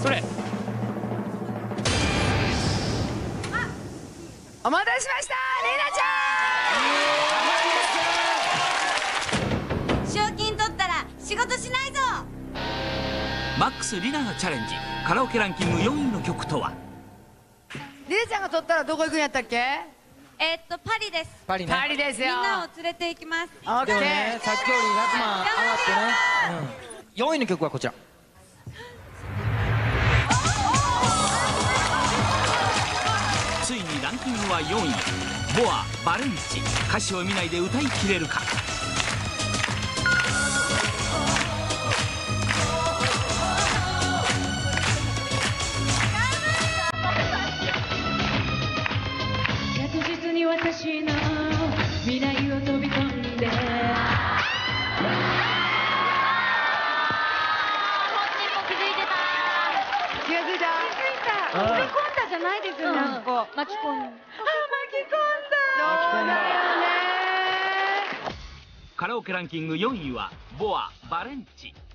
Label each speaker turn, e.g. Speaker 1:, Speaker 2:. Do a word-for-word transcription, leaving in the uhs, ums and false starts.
Speaker 1: それ。
Speaker 2: お待たせしました、レイナちゃん。
Speaker 3: 賞金取ったら仕事しないぞ。
Speaker 4: マックス・リナがチャレンジ。カラオケランキングよんいの曲とは。
Speaker 2: リナちゃんが取ったらどこ行くんやったっけ？
Speaker 3: えー、っとパリです。
Speaker 5: パリね。
Speaker 2: パリですよ。
Speaker 3: みんなを連れて行きます。
Speaker 2: オッケ
Speaker 5: でもね、
Speaker 2: ー。
Speaker 5: さっきよりひゃくまん上がってね。うん。よんいの曲はこちら。
Speaker 4: ついにランキングはよんい。ボア・バレンチ。歌詞を見ないで歌いきれるか。
Speaker 6: 確実に私の未来を飛び込んで。
Speaker 2: 気がついた。
Speaker 6: 飛び込んだじゃないですよね、あそこ巻き込んだ。あ、巻き込んだ。
Speaker 2: そうだよね。
Speaker 4: カラオケランキングよんいはボア・バレンチ。